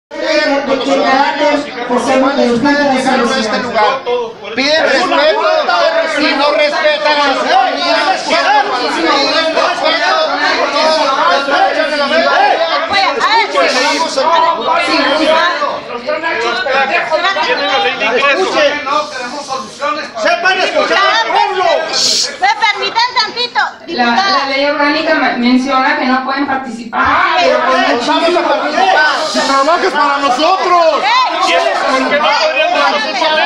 Los ciudadanos, porque ustedes llegaron a este lugar, piden respeto y no respetan a las comunidades. ¡Sepan escuchar al pueblo! ¿Me permiten tantito? La ley orgánica menciona que no pueden participar. Pero vamos a participar. ¡Si trabajas para nosotros!